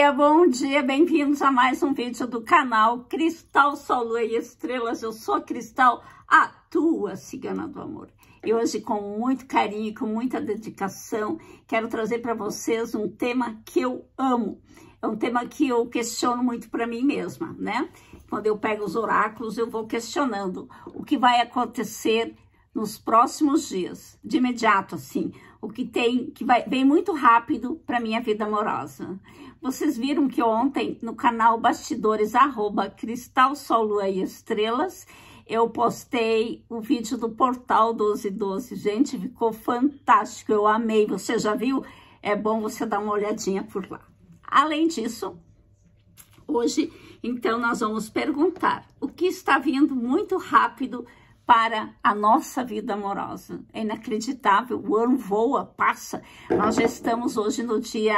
bom dia, bem-vindos a mais um vídeo do canal Cristal, Sol, Lua e Estrelas. Eu sou a Cristal, a tua cigana do amor. E hoje, com muito carinho, com muita dedicação, quero trazer para vocês um tema que eu amo. É um tema que eu questiono muito para mim mesma, né? Quando eu pego os oráculos, eu vou questionando o que vai acontecer nos próximos dias, de imediato, assim, o que vem muito rápido para minha vida amorosa. Vocês viram que ontem, no canal Bastidores, @Cristal, Sol, Lua e Estrelas, eu postei o vídeo do Portal 1212. Gente, ficou fantástico, eu amei. Você já viu? É bom você dar uma olhadinha por lá. Além disso, hoje, então, nós vamos perguntar o que está vindo muito rápido para a nossa vida amorosa. É inacreditável, o ano voa, passa. Nós já estamos hoje no dia...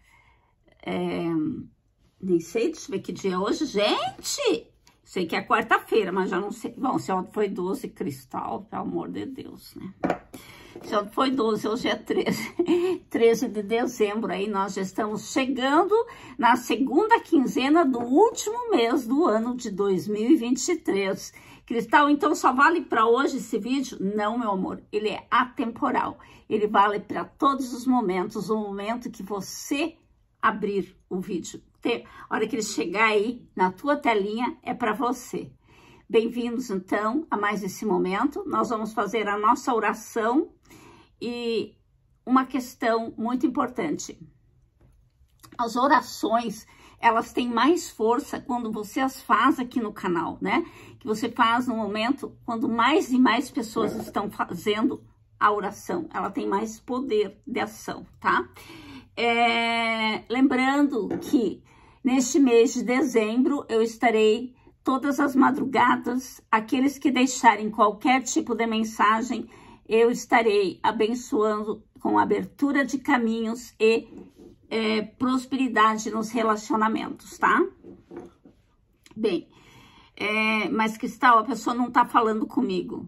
nem sei, deixa eu ver que dia é hoje. Gente, sei que é quarta-feira, mas já não sei. Bom, se ontem foi 12, Cristal, pelo amor de Deus, né? Se ontem foi 12, hoje é 13. 13 de dezembro, aí nós já estamos chegando na segunda quinzena do último mês do ano de 2023. Cristal, então só vale para hoje esse vídeo? Não, meu amor, ele é atemporal. Ele vale para todos os momentos, o momento que você abrir o vídeo. A hora que ele chegar aí na tua telinha, é para você. Bem-vindos, então, a mais esse momento. Nós vamos fazer a nossa oração e uma questão muito importante. As orações, elas têm mais força quando você as faz aqui no canal, né? Que você faz no momento quando mais e mais pessoas estão fazendo a oração. Ela tem mais poder de ação, tá? Lembrando que neste mês de dezembro eu estarei todas as madrugadas. Aqueles que deixarem qualquer tipo de mensagem, eu estarei abençoando com abertura de caminhos e prosperidade nos relacionamentos, tá? Bem, mas Cristal, a pessoa não tá falando comigo.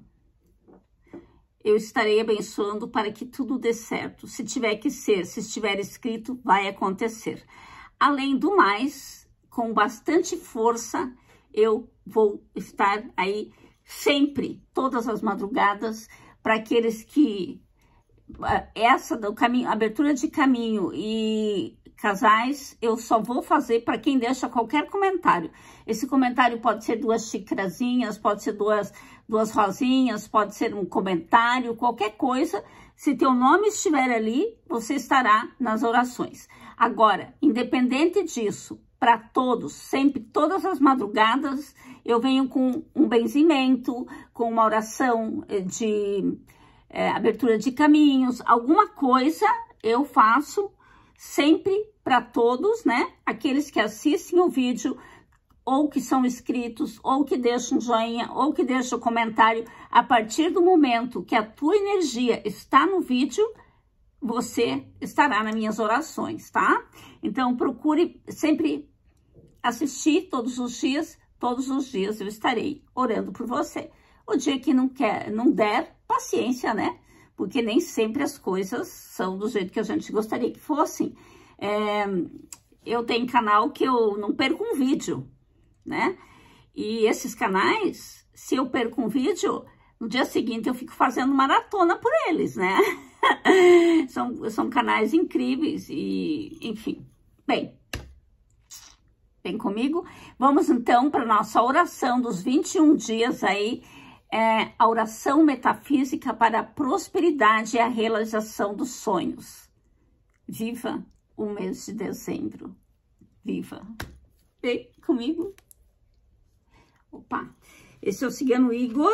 Eu estarei abençoando para que tudo dê certo. Se tiver que ser, se estiver escrito, vai acontecer. Além do mais, com bastante força, eu vou estar aí sempre, todas as madrugadas, para aqueles que... Essa do caminho, abertura de caminho e casais, eu só vou fazer para quem deixa qualquer comentário. Esse comentário pode ser 2 xicrazinhas, pode ser duas rosinhas, pode ser um comentário, qualquer coisa. Se teu nome estiver ali, você estará nas orações. Agora, independente disso, para todos, sempre, todas as madrugadas, eu venho com um benzimento, com uma oração de... abertura de caminhos, alguma coisa eu faço sempre para todos, né? Aqueles que assistem o vídeo, ou que são inscritos, ou que deixam um joinha, ou que deixam um comentário. A partir do momento que a tua energia está no vídeo, você estará nas minhas orações, tá? Então, procure sempre assistir todos os dias eu estarei orando por você. O dia que não der, paciência, né? Porque nem sempre as coisas são do jeito que a gente gostaria que fossem. Eu tenho canal que eu não perco um vídeo, né? E esses canais, se eu perco um vídeo, no dia seguinte eu fico fazendo maratona por eles, né? São canais incríveis e, enfim. Bem, vem comigo? Vamos então para nossa oração dos 21 dias aí, a oração metafísica para a prosperidade e a realização dos sonhos. Viva o mês de dezembro. Viva. Vem comigo. Opa. Esse é o cigano Igor,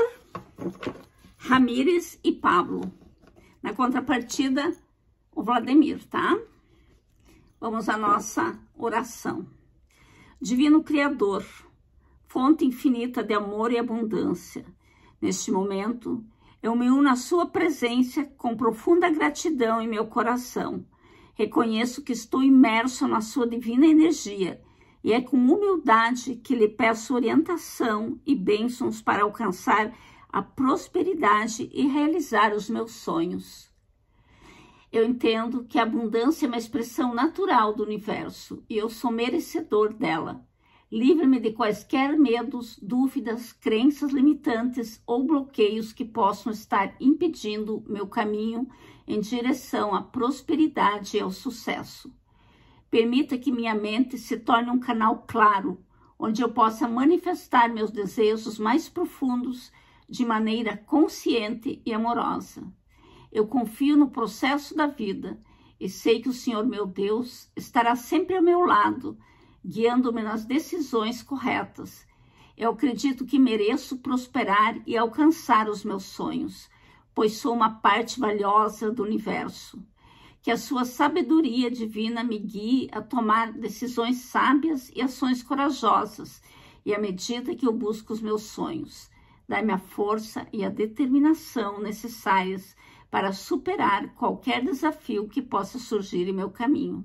Ramírez e Pablo. Na contrapartida, o Vladimir, tá? Vamos à nossa oração. Divino Criador, fonte infinita de amor e abundância, neste momento, eu me uno à sua presença com profunda gratidão em meu coração. Reconheço que estou imerso na sua divina energia e é com humildade que lhe peço orientação e bênçãos para alcançar a prosperidade e realizar os meus sonhos. Eu entendo que a abundância é uma expressão natural do universo e eu sou merecedor dela. Livre-me de quaisquer medos, dúvidas, crenças limitantes ou bloqueios que possam estar impedindo meu caminho em direção à prosperidade e ao sucesso. Permita que minha mente se torne um canal claro, onde eu possa manifestar meus desejos mais profundos de maneira consciente e amorosa. Eu confio no processo da vida e sei que o Senhor, meu Deus, estará sempre ao meu lado, guiando-me nas decisões corretas. Eu acredito que mereço prosperar e alcançar os meus sonhos, pois sou uma parte valiosa do universo. Que a sua sabedoria divina me guie a tomar decisões sábias e ações corajosas, e à medida que eu busco os meus sonhos, dai-me a força e a determinação necessárias para superar qualquer desafio que possa surgir em meu caminho.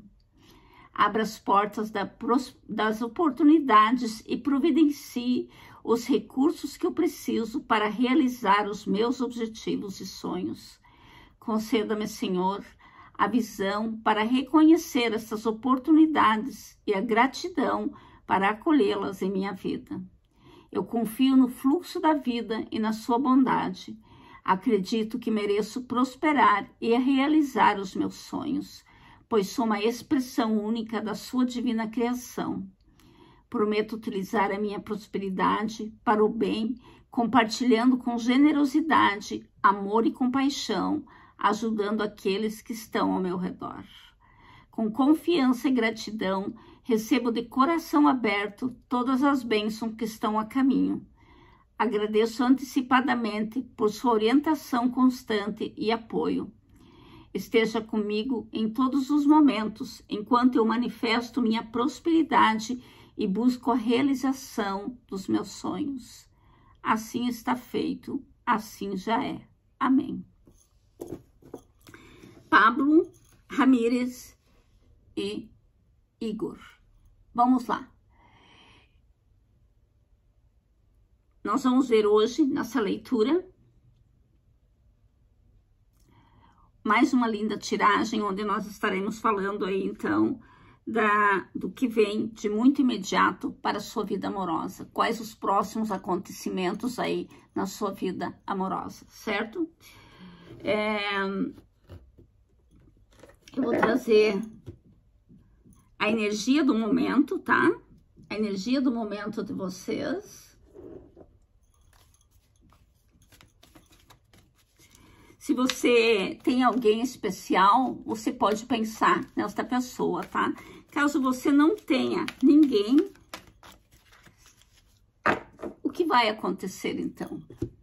Abra as portas das oportunidades e providencie os recursos que eu preciso para realizar os meus objetivos e sonhos. Conceda-me, Senhor, a visão para reconhecer essas oportunidades e a gratidão para acolhê-las em minha vida. Eu confio no fluxo da vida e na sua bondade. Acredito que mereço prosperar e realizar os meus sonhos, pois sou uma expressão única da sua divina criação. Prometo utilizar a minha prosperidade para o bem, compartilhando com generosidade, amor e compaixão, ajudando aqueles que estão ao meu redor. Com confiança e gratidão, recebo de coração aberto todas as bênçãos que estão a caminho. Agradeço antecipadamente por sua orientação constante e apoio. Esteja comigo em todos os momentos, enquanto eu manifesto minha prosperidade e busco a realização dos meus sonhos. Assim está feito, assim já é. Amém. Pablo, Ramírez e Igor. Vamos lá. Nós vamos ver hoje, nessa leitura, mais uma linda tiragem, onde nós estaremos falando aí, então, do que vem de muito imediato para a sua vida amorosa. Quais os próximos acontecimentos aí na sua vida amorosa, certo? Eu vou trazer a energia do momento, tá? A energia do momento de vocês. Se você tem alguém especial, você pode pensar nesta pessoa, tá? Caso você não tenha ninguém, o que vai acontecer então?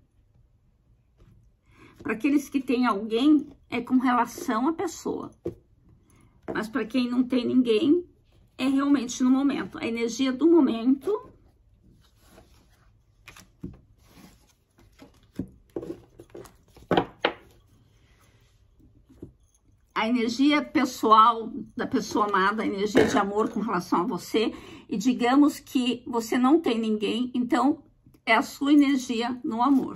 Para aqueles que têm alguém, é com relação à pessoa. Mas para quem não tem ninguém, é realmente no momento. A energia do momento. A energia pessoal da pessoa amada, a energia de amor com relação a você. E digamos que você não tem ninguém, então é a sua energia no amor.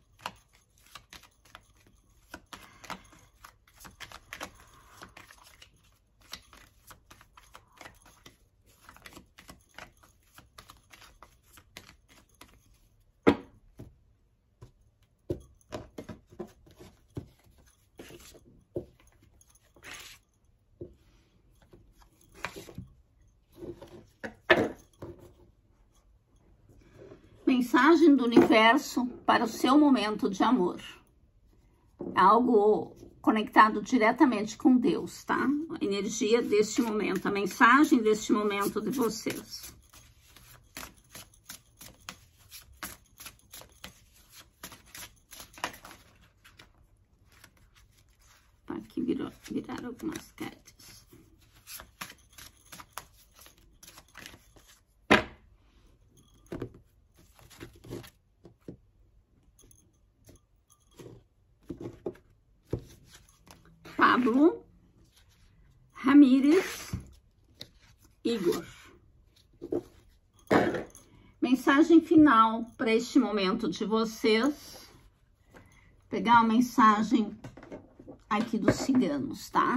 Mensagem do universo para o seu momento de amor. Algo conectado diretamente com Deus, tá? A energia deste momento, a mensagem deste momento de vocês. Aqui viraram algumas cartas. Pablo, Ramírez, Igor. Mensagem final para este momento de vocês. Pegar uma mensagem aqui dos ciganos, tá?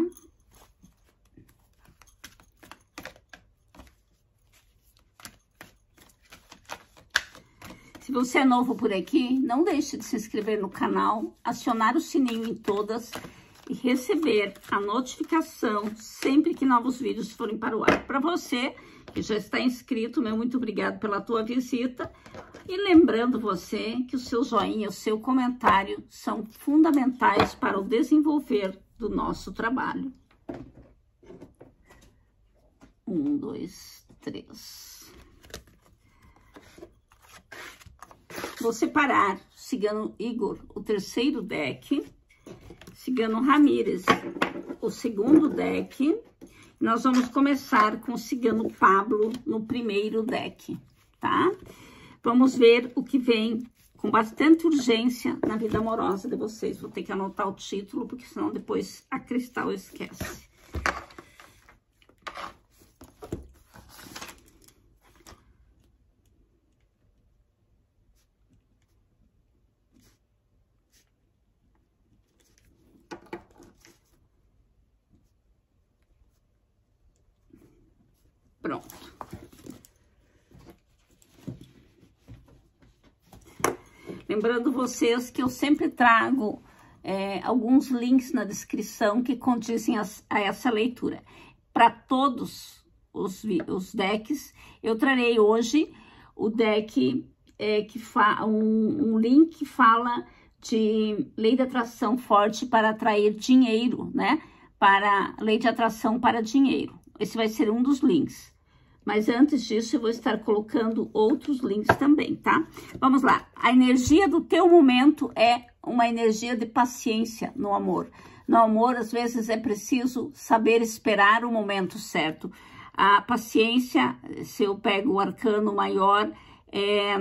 Se você é novo por aqui, não deixe de se inscrever no canal, acionar o sininho em todas e receber a notificação sempre que novos vídeos forem para o ar. Para você que já está inscrito, meu muito obrigado pela tua visita. E lembrando você que o seu joinha, o seu comentário são fundamentais para o desenvolver do nosso trabalho. 1, 2, 3. Vou separar Cigano Igor, o terceiro deck, Cigano Ramírez, o segundo deck. Nós vamos começar com o Cigano Pablo no primeiro deck, tá? Vamos ver o que vem com bastante urgência na vida amorosa de vocês. Vou ter que anotar o título, porque senão depois a Cristal esquece. Pronto. Lembrando vocês que eu sempre trago alguns links na descrição que condizem a essa leitura. Para todos os decks, eu trarei hoje o deck um link que fala de lei de atração forte para atrair dinheiro, né? Para lei de atração para dinheiro. Esse vai ser um dos links. Mas antes disso, eu vou estar colocando outros links também, tá? Vamos lá. A energia do teu momento é uma energia de paciência no amor. No amor, às vezes, é preciso saber esperar o momento certo. A paciência, se eu pego o arcano maior, é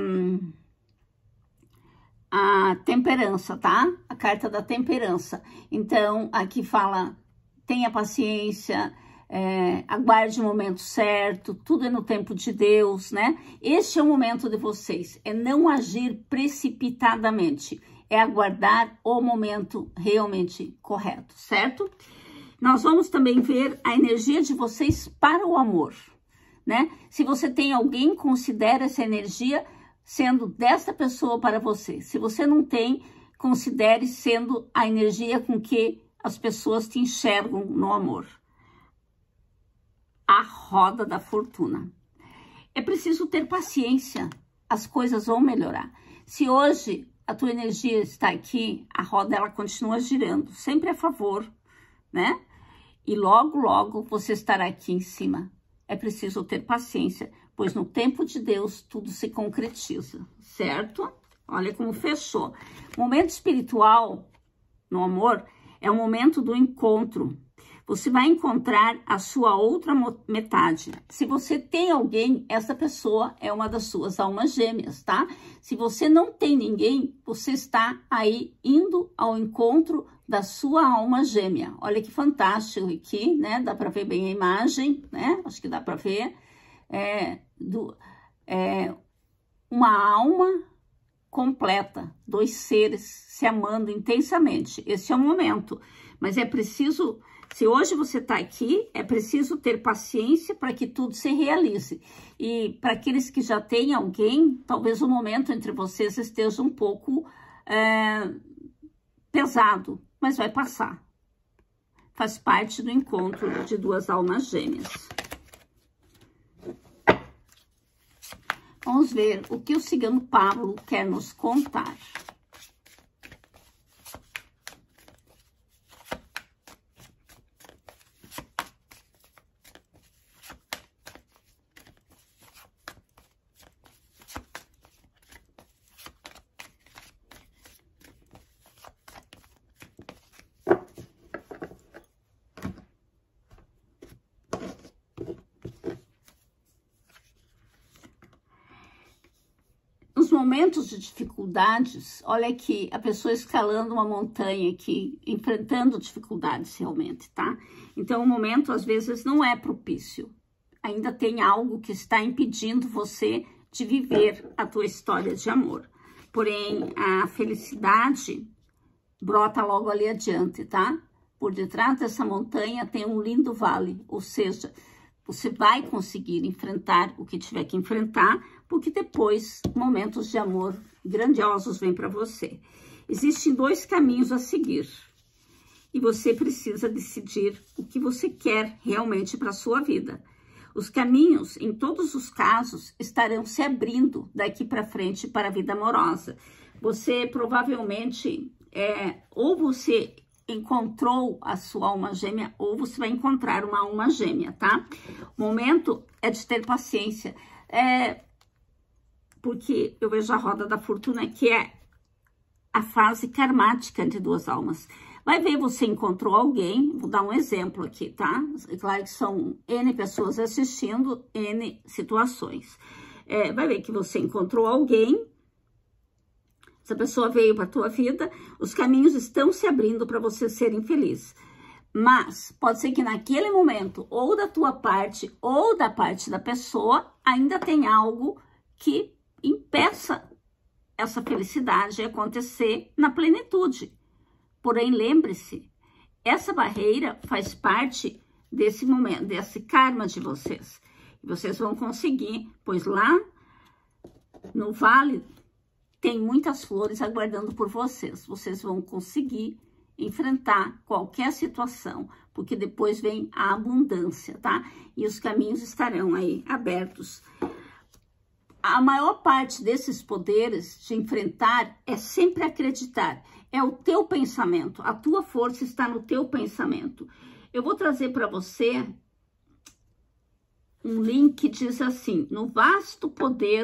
a temperança, tá? A carta da temperança. Então, aqui fala, tenha paciência, aguarde o momento certo, tudo é no tempo de Deus, né? Este é o momento de vocês, é não agir precipitadamente, é aguardar o momento realmente correto, certo? Nós vamos também ver a energia de vocês para o amor, né? Se você tem alguém, considere essa energia sendo dessa pessoa para você. Se você não tem, considere sendo a energia com que as pessoas te enxergam no amor. A roda da fortuna. É preciso ter paciência, as coisas vão melhorar. Se hoje a tua energia está aqui, a roda ela continua girando, sempre a favor, né? E logo, logo você estará aqui em cima. É preciso ter paciência, pois no tempo de Deus tudo se concretiza, certo? Olha como fechou. O momento espiritual no amor é o momento do encontro. Você vai encontrar a sua outra metade. Se você tem alguém, essa pessoa é uma das suas almas gêmeas, tá? Se você não tem ninguém, você está aí indo ao encontro da sua alma gêmea. Olha que fantástico aqui, né? Dá para ver bem a imagem, né? Acho que dá para ver. Uma alma completa, dois seres se amando intensamente. Esse é o momento. Mas é preciso... Se hoje você está aqui, é preciso ter paciência para que tudo se realize. E para aqueles que já têm alguém, talvez o momento entre vocês esteja um pouco pesado, mas vai passar. Faz parte do encontro de duas almas gêmeas. Vamos ver o que o Cigano Pablo quer nos contar. Nos momentos de dificuldades, olha aqui, a pessoa escalando uma montanha aqui, enfrentando dificuldades realmente, tá? Então, o momento, às vezes, não é propício. Ainda tem algo que está impedindo você de viver a tua história de amor. Porém, a felicidade brota logo ali adiante, tá? por detrás dessa montanha tem um lindo vale, ou seja, você vai conseguir enfrentar o que tiver que enfrentar, porque depois momentos de amor grandiosos vêm para você. Existem 2 caminhos a seguir e você precisa decidir o que você quer realmente para a sua vida. Os caminhos, em todos os casos, estarão se abrindo daqui para frente para a vida amorosa. Você provavelmente, ou você encontrou a sua alma gêmea, ou você vai encontrar uma alma gêmea, tá? O momento é de ter paciência, porque eu vejo a roda da fortuna, que é a fase karmática de 2 almas. Vai ver, você encontrou alguém, vou dar um exemplo aqui, tá? É claro que são N pessoas assistindo, N situações. Vai ver que você encontrou alguém, essa pessoa veio para a tua vida, os caminhos estão se abrindo para você ser infeliz. Mas pode ser que naquele momento, ou da tua parte, ou da parte da pessoa, ainda tem algo que impeça essa felicidade acontecer na plenitude. Porém, lembre-se, essa barreira faz parte desse momento, desse karma de vocês. E vocês vão conseguir, pois lá no vale tem muitas flores aguardando por vocês. Vocês vão conseguir enfrentar qualquer situação, porque depois vem a abundância, tá? E os caminhos estarão aí abertos. A maior parte desses poderes de enfrentar é sempre acreditar. É o teu pensamento, a tua força está no teu pensamento. Eu vou trazer para você um link que diz assim: no vasto poder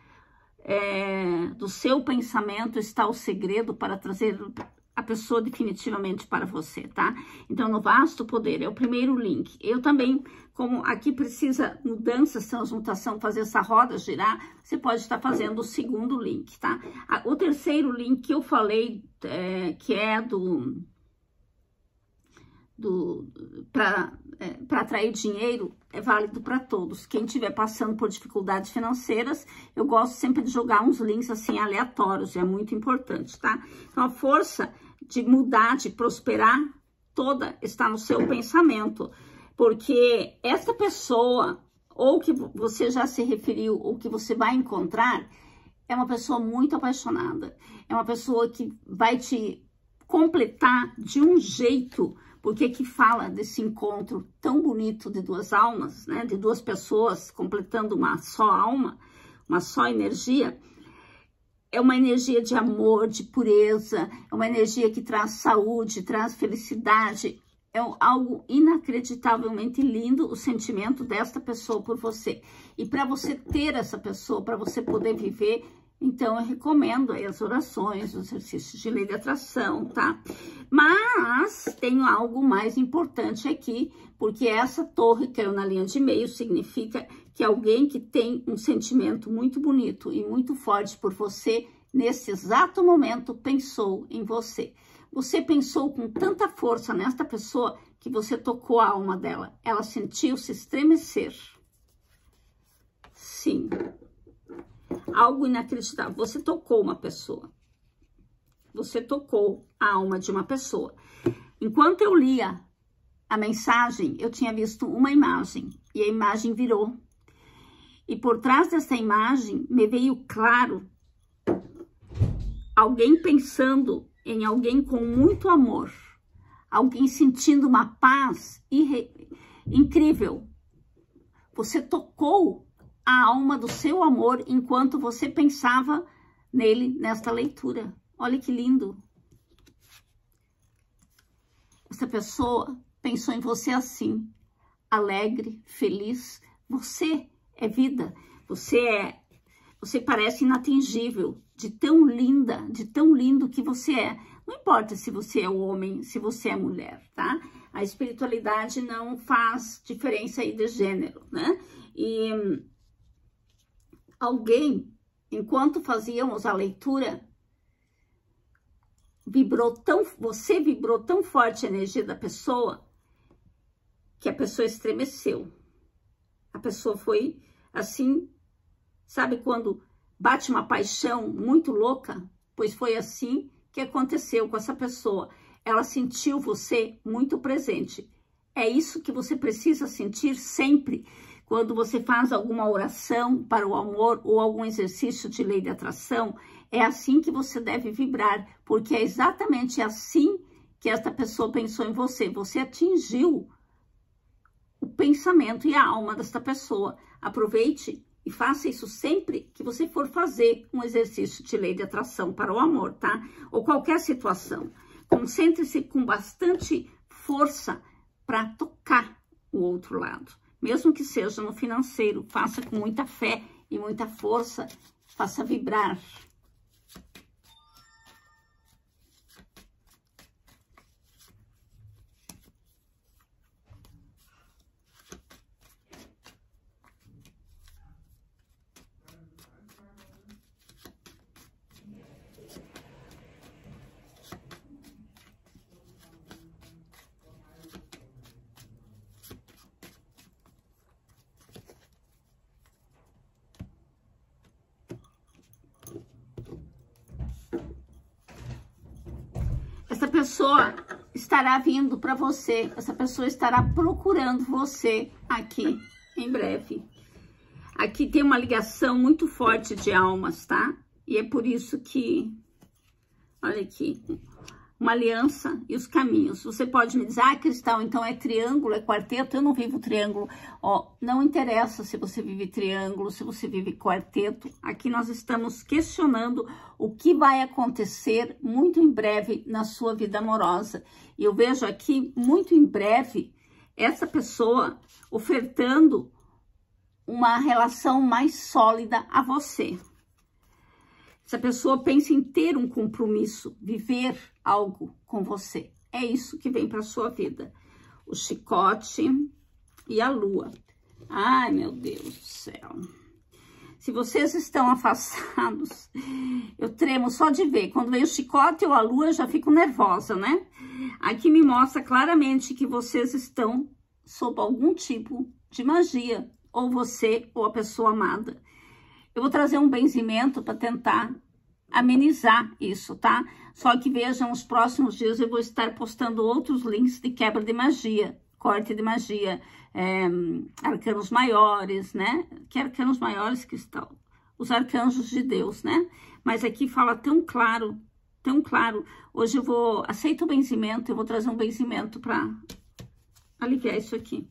do seu pensamento está o segredo para trazer a pessoa definitivamente para você, tá? Então, no vasto poder é o primeiro link. Eu também, como aqui precisa mudanças, transmutação, fazer essa roda girar, você pode estar fazendo o segundo link, tá? O terceiro link que eu falei, que é para atrair dinheiro, é válido para todos. Quem estiver passando por dificuldades financeiras, eu gosto sempre de jogar uns links assim aleatórios, é muito importante, tá? Então, a força de mudar, de prosperar, toda está no seu pensamento, porque essa pessoa, ou que você já se referiu, ou que você vai encontrar, é uma pessoa muito apaixonada, é uma pessoa que vai te completar de um jeito, porque que fala desse encontro tão bonito de 2 almas, né, de 2 pessoas completando uma só alma, uma só energia. É uma energia de amor, de pureza, é uma energia que traz saúde, traz felicidade. É algo inacreditavelmente lindo o sentimento desta pessoa por você. E para você ter essa pessoa, para você poder viver, então eu recomendo aí as orações, os exercícios de lei de atração, tá? Mas tem algo mais importante aqui, porque essa torre caiu na linha de meio, significa que alguém que tem um sentimento muito bonito e muito forte por você, nesse exato momento, pensou em você. Você pensou com tanta força nesta pessoa que você tocou a alma dela. Ela sentiu se estremecer. Sim. Algo inacreditável. Você tocou uma pessoa. Você tocou a alma de uma pessoa. Enquanto eu lia a mensagem, eu tinha visto uma imagem. E a imagem virou. E por trás dessa imagem, me veio claro alguém pensando em alguém com muito amor. Alguém sentindo uma paz incrível. Você tocou a alma do seu amor enquanto você pensava nele nesta leitura. Olha que lindo. Essa pessoa pensou em você assim, alegre, feliz. Você é vida. Você parece inatingível, de tão linda, de tão lindo que você é. Não importa se você é homem, se você é mulher, tá? A espiritualidade não faz diferença aí de gênero, né? E alguém, enquanto fazíamos a leitura, você vibrou tão forte a energia da pessoa, que a pessoa estremeceu. A pessoa foi assim, sabe quando bate uma paixão muito louca? Pois foi assim que aconteceu com essa pessoa. ela sentiu você muito presente. É isso que você precisa sentir sempre. Quando você faz alguma oração para o amor ou algum exercício de lei de atração, é assim que você deve vibrar, porque é exatamente assim que esta pessoa pensou em você. Você atingiu o pensamento e a alma desta pessoa. Aproveite e faça isso sempre que você for fazer um exercício de lei de atração para o amor, tá? Ou qualquer situação. Concentre-se com bastante força para tocar o outro lado. Mesmo que seja no financeiro, faça com muita fé e muita força, faça vibrar. Essa pessoa estará vindo para você, essa pessoa estará procurando você aqui em breve. Aqui tem uma ligação muito forte de almas, tá? E é por isso que, olha aqui, uma aliança e os caminhos. Você pode me dizer, ah, Cristal, então é triângulo, é quarteto? Eu não vivo triângulo. Ó, não interessa se você vive triângulo, se você vive quarteto. Aqui nós estamos questionando o que vai acontecer muito em breve na sua vida amorosa. E eu vejo aqui, muito em breve, essa pessoa ofertando uma relação mais sólida a você. Essa pessoa pensa em ter um compromisso, viver algo com você. É isso que vem para a sua vida. O chicote e a lua. Ai, meu Deus do céu. Se vocês estão afastados, eu tremo só de ver. Quando vem o chicote ou a lua, eu já fico nervosa, né? Aqui me mostra claramente que vocês estão sob algum tipo de magia. Ou você ou a pessoa amada. Eu vou trazer um benzimento para tentar amenizar isso, tá? Só que vejam, nos próximos dias eu vou estar postando outros links de quebra de magia, corte de magia, arcanos maiores, né? Que arcanos maiores que estão? Os arcanjos de Deus, né? Mas aqui fala tão claro, tão claro. Hoje eu vou, aceito o benzimento, eu vou trazer um benzimento para aliviar isso aqui.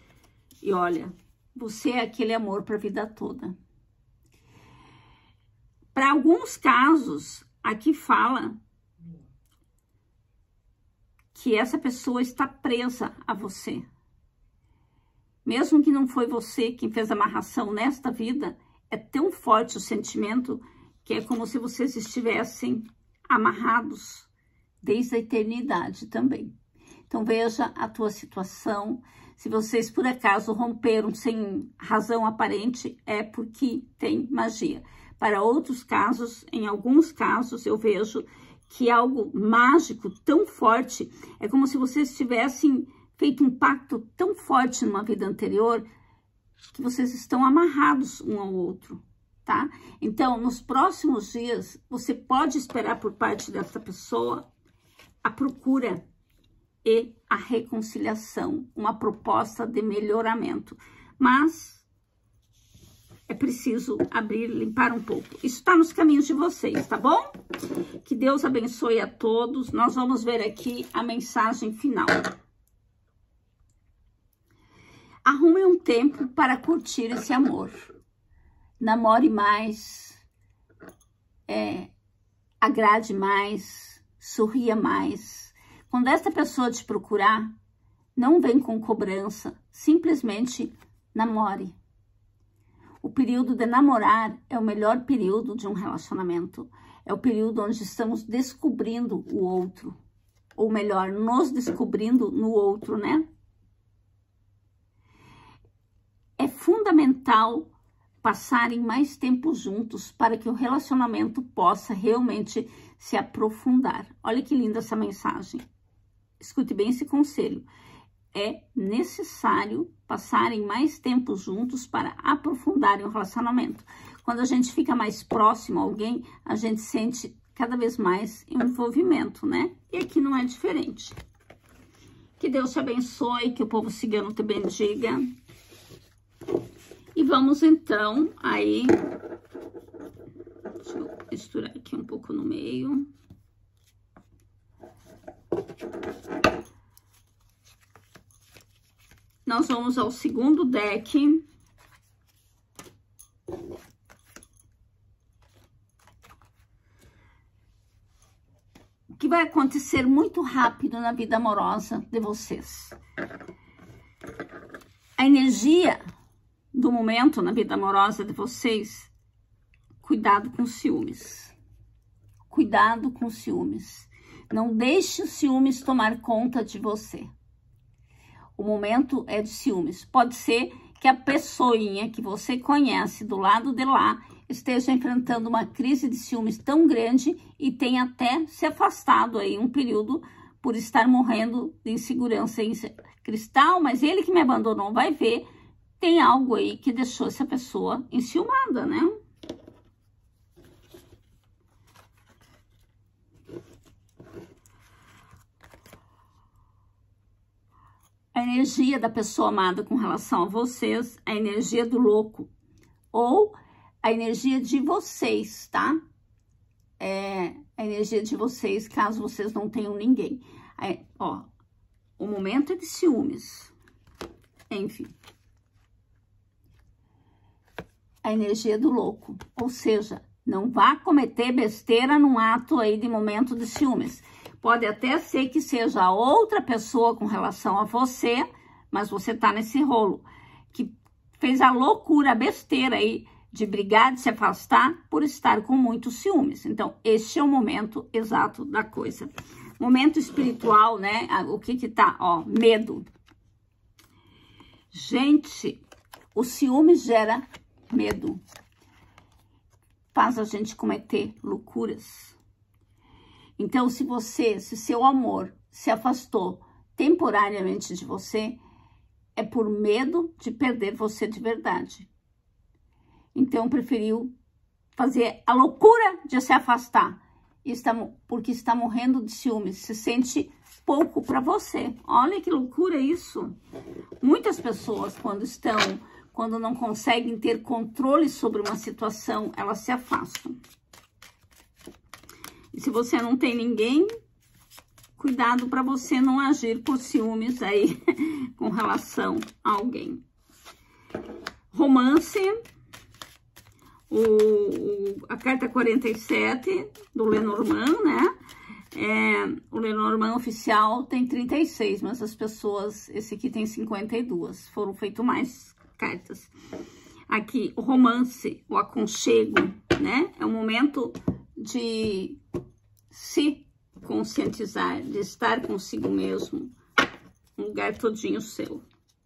E olha, você é aquele amor para a vida toda. Para alguns casos, aqui fala que essa pessoa está presa a você. Mesmo que não foi você quem fez a amarração nesta vida, é tão forte o sentimento que é como se vocês estivessem amarrados desde a eternidade também. Então, veja a tua situação. Se vocês, por acaso, romperam sem razão aparente, é porque tem magia. Para outros casos, em alguns casos, eu vejo que algo mágico tão forte, é como se vocês tivessem feito um pacto tão forte numa vida anterior, que vocês estão amarrados um ao outro, tá? Então, nos próximos dias, você pode esperar por parte dessa pessoa a procura e a reconciliação, uma proposta de melhoramento. Mas é preciso abrir, limpar um pouco. Isso está nos caminhos de vocês, tá bom? Que Deus abençoe a todos. Nós vamos ver aqui a mensagem final. Arrume um tempo para curtir esse amor. Namore mais, agrade mais, sorria mais. Quando esta pessoa te procurar, não vem com cobrança, simplesmente namore. O período de namorar é o melhor período de um relacionamento. É o período onde estamos descobrindo o outro. Ou melhor, nos descobrindo no outro, né? É fundamental passarem mais tempo juntos para que o relacionamento possa realmente se aprofundar. Olha que linda essa mensagem. Escute bem esse conselho. É necessário passarem mais tempo juntos para aprofundarem o relacionamento. Quando a gente fica mais próximo a alguém, a gente sente cada vez mais envolvimento, né? E aqui não é diferente. Que Deus te abençoe, que o povo cigano te bendiga. E vamos então aí... Deixa eu misturar aqui um pouco no meio. Nós vamos ao segundo deck. O que vai acontecer muito rápido na vida amorosa de vocês? A energia do momento na vida amorosa de vocês, cuidado com ciúmes. Cuidado com ciúmes. Não deixe os ciúmes tomar conta de você. O momento é de ciúmes. Pode ser que a pessoinha que você conhece do lado de lá esteja enfrentando uma crise de ciúmes tão grande e tenha até se afastado aí um período por estar morrendo de insegurança em Cristal, mas ele que me abandonou vai ver, tem algo aí que deixou essa pessoa enciumada, né? A energia da pessoa amada com relação a vocês, a energia do louco, ou a energia de vocês, tá? A energia de vocês, caso vocês não tenham ninguém. Ó, o momento é de ciúmes. Enfim. A energia do louco, ou seja, não vá cometer besteira num ato aí de momento de ciúmes. Pode até ser que seja outra pessoa com relação a você, mas você tá nesse rolo, que fez a loucura, a besteira aí de brigar, de se afastar por estar com muitos ciúmes. Então, este é o momento exato da coisa. Momento espiritual, né? O que tá? Ó, medo. Gente, o ciúme gera medo. Faz a gente cometer loucuras. Então, se seu amor se afastou temporariamente de você, é por medo de perder você de verdade. Então, preferiu fazer a loucura de se afastar, porque está morrendo de ciúmes, se sente pouco para você. Olha que loucura isso. Muitas pessoas, quando não conseguem ter controle sobre uma situação, elas se afastam. E se você não tem ninguém, cuidado para você não agir por ciúmes aí com relação a alguém. Romance, a carta 47 do Lenormand, né? O Lenormand oficial tem 36, mas as pessoas, esse aqui tem 52, foram feitas mais cartas. Aqui, o romance, o aconchego, né? É um momento de se conscientizar, de estar consigo mesmo, um lugar todinho seu.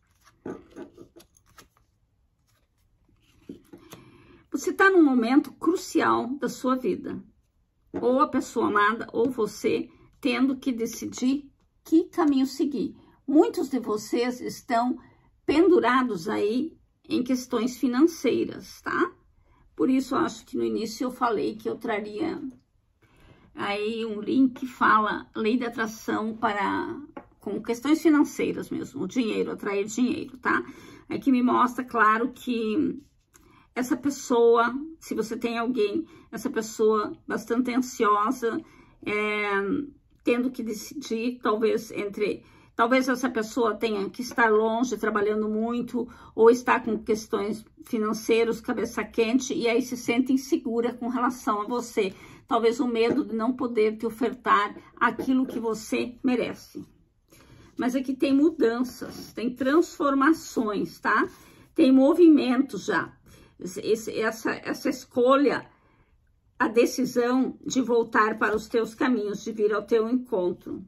Você está num momento crucial da sua vida, ou a pessoa amada, ou você, tendo que decidir que caminho seguir. Muitos de vocês estão pendurados aí em questões financeiras, tá? Por isso, eu acho que no início eu falei que eu traria aí um link que fala lei da atração com questões financeiras mesmo, o dinheiro, atrair dinheiro, tá? Aqui me mostra, claro, que essa pessoa, se você tem alguém, essa pessoa bastante ansiosa, tendo que decidir, talvez essa pessoa tenha que estar longe, trabalhando muito, ou está com questões financeiras, cabeça quente, e aí se sente insegura com relação a você. Talvez o medo de não poder te ofertar aquilo que você merece. Mas aqui tem mudanças, tem transformações, tá? Tem movimento já. Essa escolha, a decisão de voltar para os teus caminhos, de vir ao teu encontro.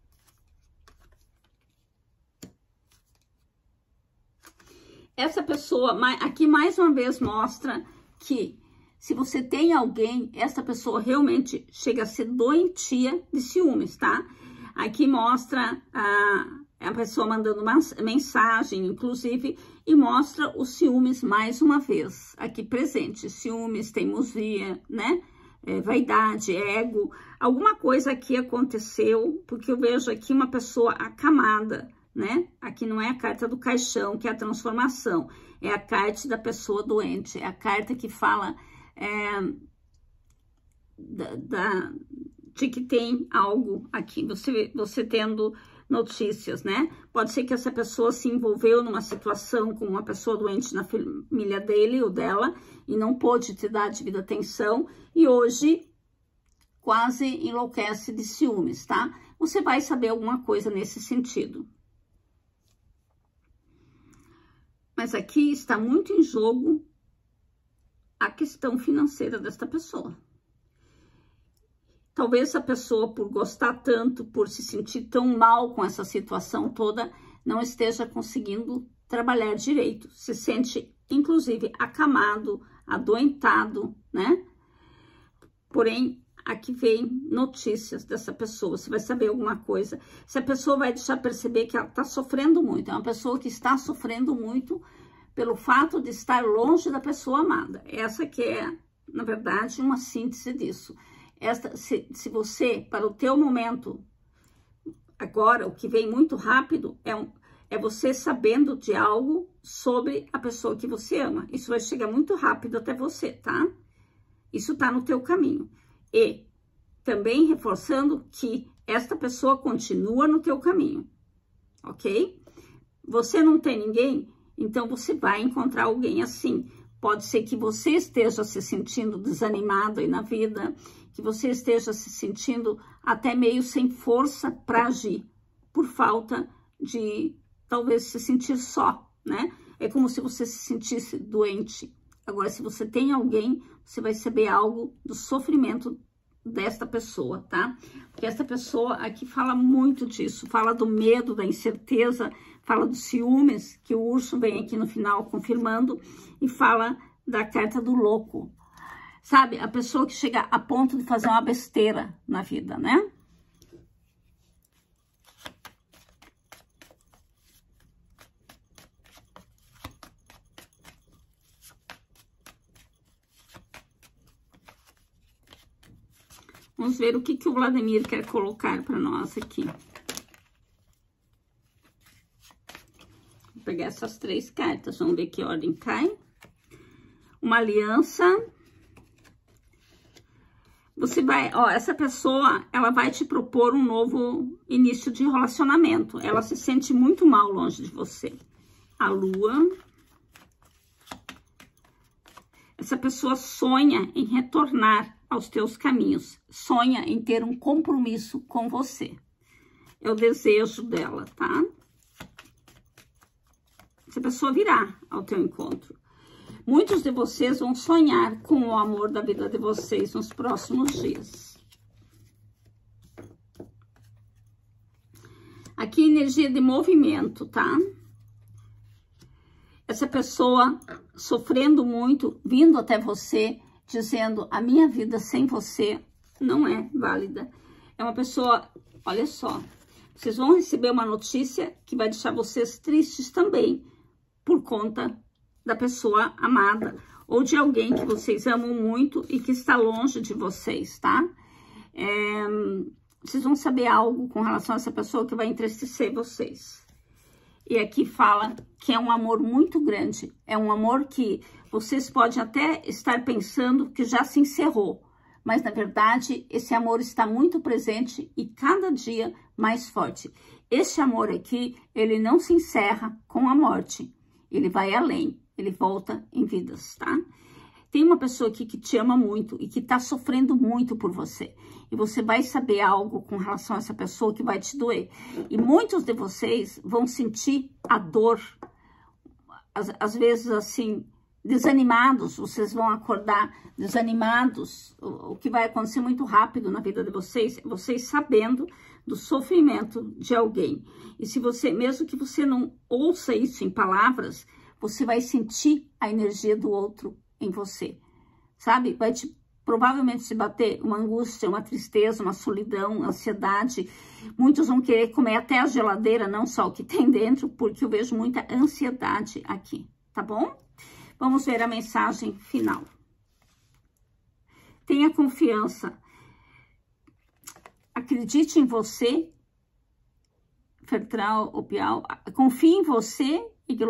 Essa pessoa, aqui mais uma vez mostra que se você tem alguém, essa pessoa realmente chega a ser doentia de ciúmes, tá? Aqui mostra a pessoa mandando uma mensagem, inclusive, e mostra os ciúmes mais uma vez aqui presente. Ciúmes, teimosia, né? vaidade, ego, alguma coisa aqui aconteceu, porque eu vejo aqui uma pessoa acamada, né? Aqui não é a carta do caixão, que é a transformação, é a carta da pessoa doente, é a carta que fala de que tem algo aqui, você tendo notícias, né? Pode ser que essa pessoa se envolveu numa situação com uma pessoa doente na família dele ou dela e não pôde te dar a devida atenção e hoje quase enlouquece de ciúmes, tá? Você vai saber alguma coisa nesse sentido. Mas aqui está muito em jogo a questão financeira desta pessoa. Talvez a pessoa, por gostar tanto, por se sentir tão mal com essa situação toda, não esteja conseguindo trabalhar direito. Se sente, inclusive, acamado, adoentado, né? Porém, aqui vem notícias dessa pessoa. Você vai saber alguma coisa. Essa pessoa vai deixar perceber que ela está sofrendo muito. É uma pessoa que está sofrendo muito pelo fato de estar longe da pessoa amada. Essa que é, na verdade, uma síntese disso. Se você, para o teu momento, agora, o que vem muito rápido, é você sabendo de algo sobre a pessoa que você ama. Isso vai chegar muito rápido até você, tá? Isso tá no teu caminho. E também reforçando que esta pessoa continua no teu caminho, ok? Você não tem ninguém, então você vai encontrar alguém assim. Pode ser que você esteja se sentindo desanimado aí na vida, que você esteja se sentindo até meio sem força para agir, por falta de, talvez, se sentir só, né? É como se você se sentisse doente. Agora, se você tem alguém, você vai saber algo do sofrimento desta pessoa, tá? Porque essa pessoa aqui fala muito disso, fala do medo, da incerteza, fala dos ciúmes, que o urso vem aqui no final confirmando, e fala da carta do louco. Sabe, a pessoa que chega a ponto de fazer uma besteira na vida, né? Vamos ver o que o Vladimir quer colocar para nós aqui. Vou pegar essas 3 cartas, vamos ver que ordem cai. Uma aliança. Você vai, ó, essa pessoa, ela vai te propor um novo início de relacionamento. Ela se sente muito mal longe de você. A lua. Essa pessoa sonha em retornar aos teus caminhos. Sonha em ter um compromisso com você. É o desejo dela, tá? Essa pessoa virá ao teu encontro. Muitos de vocês vão sonhar com o amor da vida de vocês nos próximos dias. Aqui, energia de movimento, tá? Essa pessoa sofrendo muito, vindo até você, dizendo, a minha vida sem você não é válida. É uma pessoa, olha só, vocês vão receber uma notícia que vai deixar vocês tristes também, por conta da pessoa amada, ou de alguém que vocês amam muito e que está longe de vocês, tá? Vocês vão saber algo com relação a essa pessoa que vai entristecer vocês. E aqui fala que é um amor muito grande, é um amor que vocês podem até estar pensando que já se encerrou, mas na verdade esse amor está muito presente e cada dia mais forte. Esse amor aqui, ele não se encerra com a morte, ele vai além. Ele volta em vidas, tá? Tem uma pessoa aqui que te ama muito e que tá sofrendo muito por você. E você vai saber algo com relação a essa pessoa que vai te doer. E muitos de vocês vão sentir a dor, às vezes assim, desanimados. Vocês vão acordar desanimados. O que vai acontecer muito rápido na vida de vocês, é vocês sabendo do sofrimento de alguém. E se você, mesmo que você não ouça isso em palavras, você vai sentir a energia do outro em você, sabe? Vai provavelmente te bater uma angústia, uma tristeza, uma solidão, ansiedade. Muitos vão querer comer até a geladeira, não só o que tem dentro, porque eu vejo muita ansiedade aqui, tá bom? Vamos ver a mensagem final. Tenha confiança. Acredite em você. Vertral, Opial. Confie em você.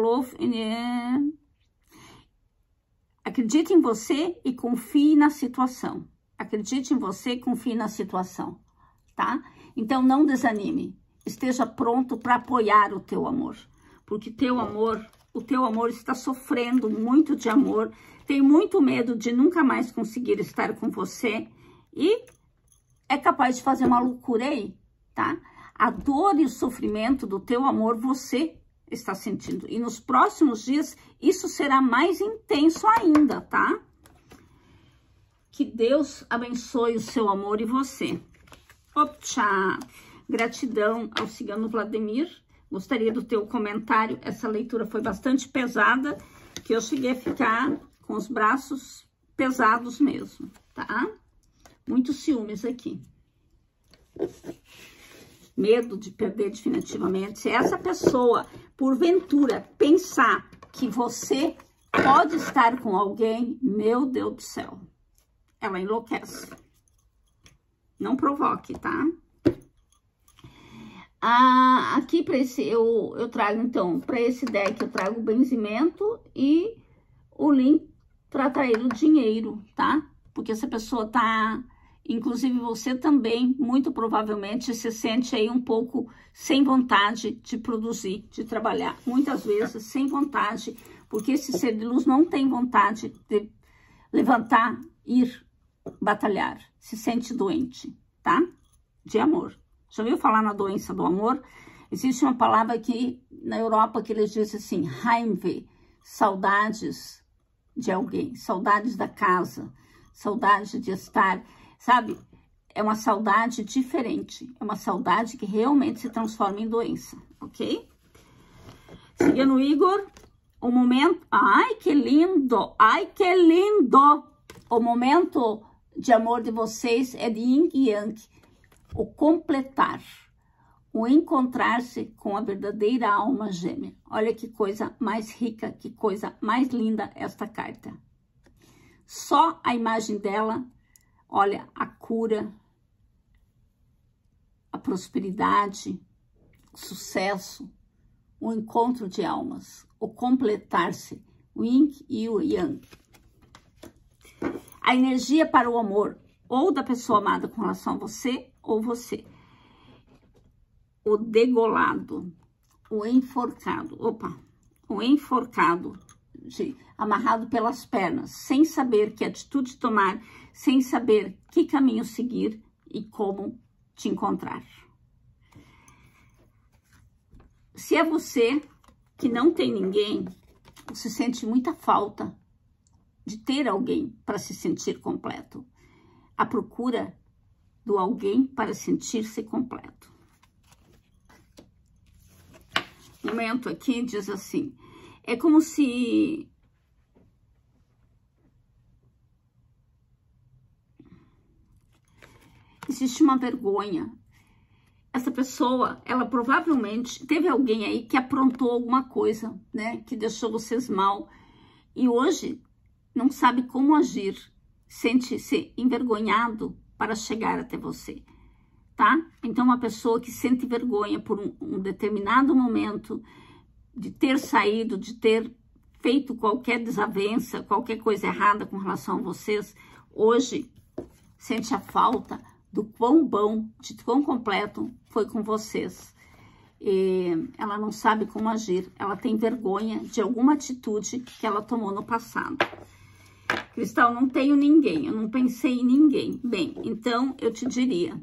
Acredite em você e confie na situação. Acredite em você e confie na situação, tá? Então, não desanime. Esteja pronto para apoiar o teu amor. Porque o teu amor está sofrendo muito de amor. Tem muito medo de nunca mais conseguir estar com você. E é capaz de fazer uma loucura aí, tá? A dor e o sofrimento do teu amor você está sentindo. E nos próximos dias, isso será mais intenso ainda, tá? Que Deus abençoe o seu amor e você. Optcha! Gratidão ao cigano Vladimir. Gostaria do teu comentário. Essa leitura foi bastante pesada, que eu cheguei a ficar com os braços pesados mesmo, tá? Muitos ciúmes aqui. Medo de perder definitivamente. Se essa pessoa, porventura, pensar que você pode estar com alguém, meu Deus do céu, ela enlouquece. Não provoque, tá? Aqui para esse, eu trago, então, para esse deck, eu trago o benzimento e o link para atrair o dinheiro, tá? Porque essa pessoa tá... Inclusive, você também, muito provavelmente, se sente aí um pouco sem vontade de produzir, de trabalhar. Muitas vezes, sem vontade, porque esse ser de luz não tem vontade de levantar, ir batalhar. Se sente doente, tá? De amor. Já ouviu falar na doença do amor? Existe uma palavra aqui na Europa que eles dizem assim, Heimweh, saudades de alguém, saudades da casa, saudade de estar... Sabe? É uma saudade diferente. É uma saudade que realmente se transforma em doença, ok? Seguindo o Igor, o momento... Ai, que lindo! Ai, que lindo! O momento de amor de vocês é de Yin e Yang. O completar. O encontrar-se com a verdadeira alma gêmea. Olha que coisa mais rica, que coisa mais linda esta carta. Só a imagem dela... Olha, a cura, a prosperidade, o sucesso, o encontro de almas, o completar-se, o Yin e o Yang. A energia para o amor, ou da pessoa amada com relação a você, ou você. O degolado, o enforcado, o enforcado, amarrado pelas pernas, sem saber que atitude tomar, sem saber que caminho seguir e como te encontrar. Se é você que não tem ninguém, você sente muita falta de ter alguém para se sentir completo. A procura do alguém para sentir-se completo. O momento aqui diz assim, é como se... Existe uma vergonha. Essa pessoa, ela provavelmente teve alguém aí que aprontou alguma coisa, né? Que deixou vocês mal. E hoje não sabe como agir. Sente-se envergonhado para chegar até você, tá? Então, uma pessoa que sente vergonha por um determinado momento de ter saído, de ter feito qualquer desavença, qualquer coisa errada com relação a vocês, hoje sente a falta do quão bom, de quão completo foi com vocês. E ela não sabe como agir, ela tem vergonha de alguma atitude que ela tomou no passado. Cristal, não tenho ninguém, eu não pensei em ninguém. Bem, então eu te diria,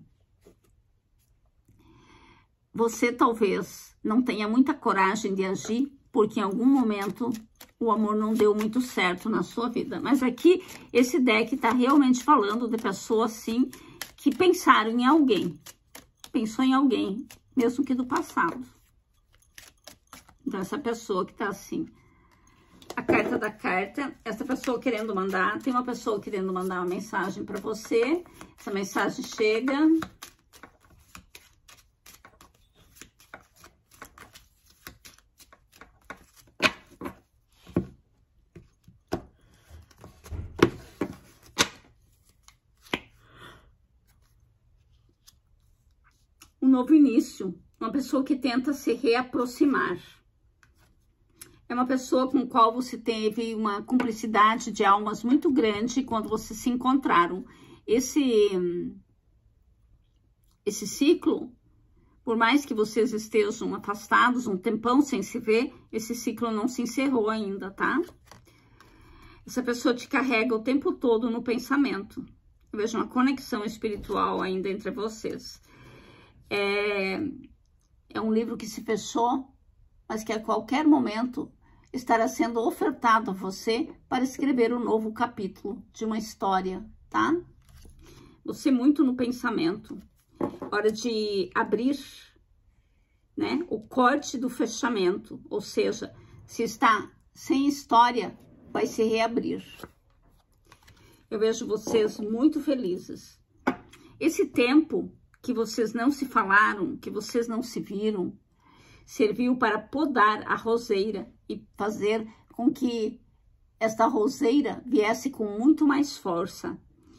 você talvez não tenha muita coragem de agir, porque em algum momento o amor não deu muito certo na sua vida. Mas aqui, esse deck tá realmente falando de pessoas, sim, que pensaram em alguém. Pensou em alguém, mesmo que do passado. Então, essa pessoa que tá assim. A carta da carta, essa pessoa querendo mandar, tem uma pessoa querendo mandar uma mensagem para você. Essa mensagem chega. um novo início, uma pessoa que tenta se reaproximar. É uma pessoa com a qual você teve uma cumplicidade de almas muito grande quando vocês se encontraram. Esse ciclo, por mais que vocês estejam afastados um tempão sem se ver, esse ciclo não se encerrou ainda, tá? Essa pessoa te carrega o tempo todo no pensamento. Eu vejo uma conexão espiritual ainda entre vocês. É um livro que se fechou, mas que a qualquer momento estará sendo ofertado a você para escrever um novo capítulo de uma história, tá? Você muito no pensamento. Hora de abrir, né? O corte do fechamento. Ou seja, se está sem história, vai se reabrir. Eu vejo vocês muito felizes. Esse tempo que vocês não se falaram, que vocês não se viram, serviu para podar a roseira e fazer com que esta roseira viesse com muito mais força,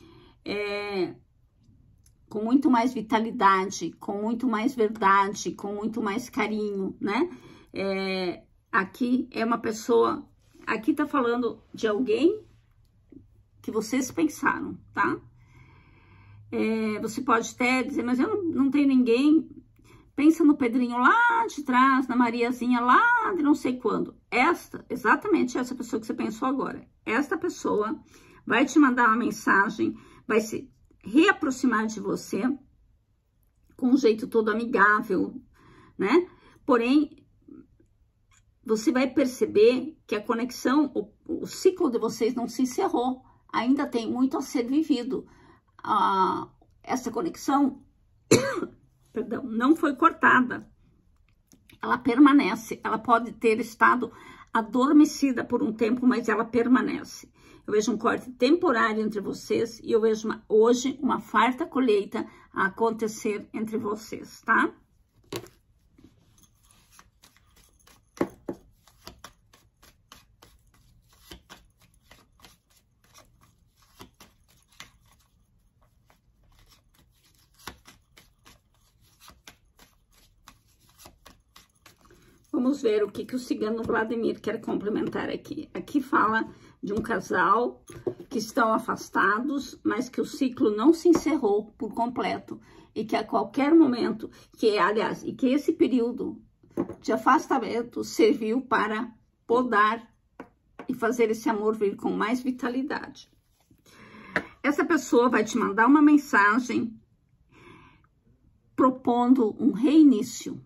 com muito mais vitalidade, com muito mais verdade, com muito mais carinho, né? Aqui é uma pessoa, aqui tá falando de alguém que vocês pensaram, tá? Você pode até dizer, mas eu não tenho ninguém. Pensa no Pedrinho lá de trás, na Mariazinha lá de não sei quando. Exatamente essa pessoa que você pensou agora. Esta pessoa vai te mandar uma mensagem, vai se reaproximar de você com um jeito todo amigável, né? Porém, você vai perceber que a conexão, o ciclo de vocês não se encerrou. Ainda tem muito a ser vivido. Essa conexão... Perdão, não foi cortada, ela permanece, ela pode ter estado adormecida por um tempo, mas ela permanece. Eu vejo um corte temporário entre vocês e eu vejo hoje uma farta colheita a acontecer entre vocês, tá? Vamos ver o que o cigano Vladimir quer complementar aqui. Aqui fala de um casal que estão afastados, mas que o ciclo não se encerrou por completo. E que a qualquer momento, e que esse período de afastamento serviu para podar e fazer esse amor vir com mais vitalidade. Essa pessoa vai te mandar uma mensagem propondo um reinício.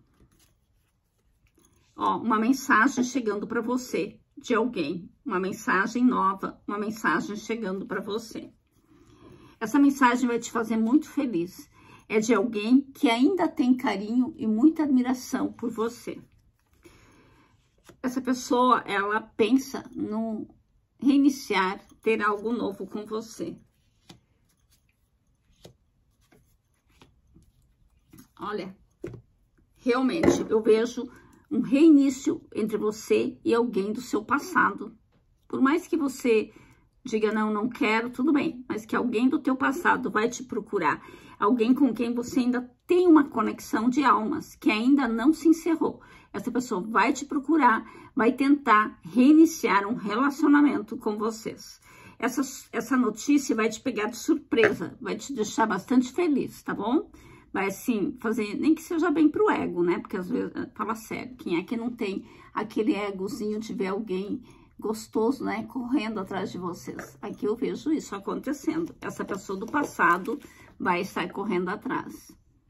Uma mensagem chegando para você de alguém, uma mensagem nova, uma mensagem chegando para você. Essa mensagem vai te fazer muito feliz. É de alguém que ainda tem carinho e muita admiração por você. Essa pessoa, ela pensa no reiniciar, ter algo novo com você. Olha, realmente, eu vejo um reinício entre você e alguém do seu passado. Por mais que você diga, não quero, tudo bem. Mas que alguém do teu passado vai te procurar. Alguém com quem você ainda tem uma conexão de almas, que ainda não se encerrou. Essa pessoa vai te procurar, vai tentar reiniciar um relacionamento com vocês. Essa notícia vai te pegar de surpresa, vai te deixar bastante feliz, tá bom? Vai, assim, fazer, nem que seja bem pro ego, né? Porque às vezes, fala sério, quem é que não tem aquele egozinho de ver alguém gostoso, né? Correndo atrás de vocês. Aqui eu vejo isso acontecendo. Essa pessoa do passado vai estar correndo atrás.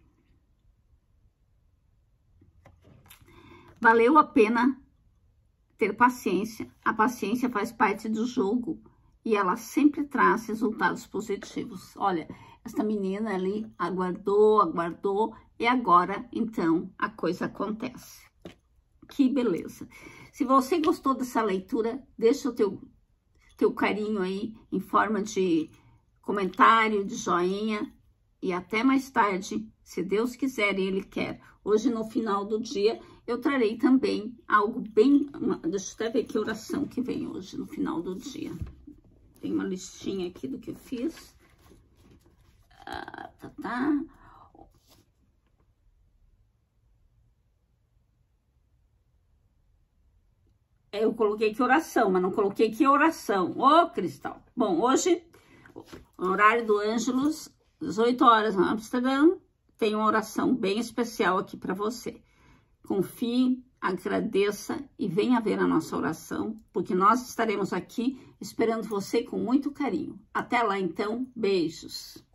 Valeu a pena ter paciência. A paciência faz parte do jogo e ela sempre traz resultados positivos. Olha, essa menina ali aguardou e agora, então, a coisa acontece. Que beleza! Se você gostou dessa leitura, deixa o teu carinho aí em forma de comentário, de joinha. E até mais tarde, se Deus quiser e Ele quer. Hoje, no final do dia, eu trarei também algo bem... Deixa eu até ver que oração que vem hoje, no final do dia. Tem uma listinha aqui do que eu fiz. Eu coloquei que oração, mas não coloquei que oração. Ô, Cristal. Bom, hoje, horário do Ângelus, 18 horas em Amsterdã, tem uma oração bem especial aqui para você. Confie, agradeça e venha ver a nossa oração, porque nós estaremos aqui esperando você com muito carinho. Até lá, então, beijos.